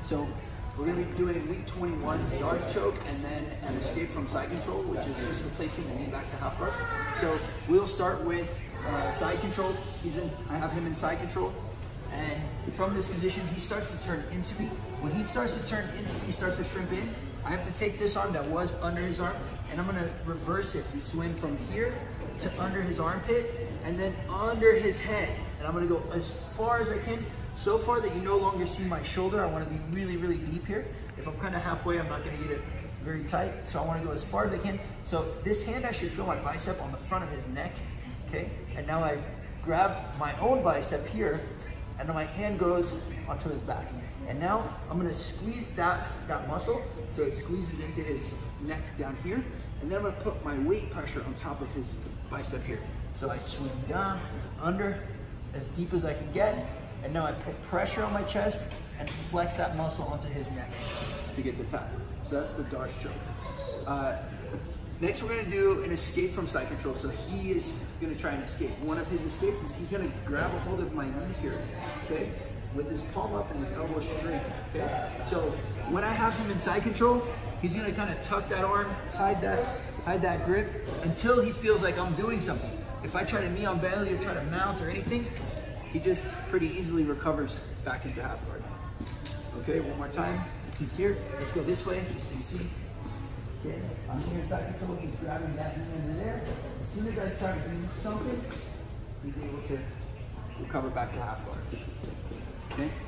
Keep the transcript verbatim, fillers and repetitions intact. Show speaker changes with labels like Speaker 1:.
Speaker 1: So we're gonna be doing week twenty-one Darce choke and then an escape from side control, which is just replacing the knee back to half guard. So we'll start with uh, side control. He's in, I have him in side control. And from this position, he starts to turn into me. When he starts to turn into me, he starts to shrimp in, I have to take this arm that was under his arm and I'm gonna reverse it and swim from here to under his armpit and then under his head. And I'm gonna go as far as I can, so far that you no longer see my shoulder. I wanna be really, really deep here. If I'm kinda halfway, I'm not gonna get it very tight. So I wanna go as far as I can. So this hand, I should feel my bicep on the front of his neck, okay? And now I grab my own bicep here and then my hand goes onto his back. And now I'm gonna squeeze that, that muscle so it squeezes into his neck down here. And then I'm gonna put my weight pressure on top of his bicep here. So I swing down, under, as deep as I can get. And now I put pressure on my chest and flex that muscle onto his neck to get the tap. So that's the Darce choke. Uh, Next, we're gonna do an escape from side control. So he is gonna try and escape. One of his escapes is he's gonna grab a hold of my knee here, okay? With his palm up and his elbow straight, okay? So when I have him in side control, he's gonna kind of tuck that arm, hide that, hide that grip until he feels like I'm doing something. If I try to knee on belly or try to mount or anything, he just pretty easily recovers back into half guard. Okay, one more time. He's here. Let's go this way, just so you see. Okay, I'm here in side control, he's grabbing that knee under there. As soon as I try to do something, he's able to recover back to half guard. Okay?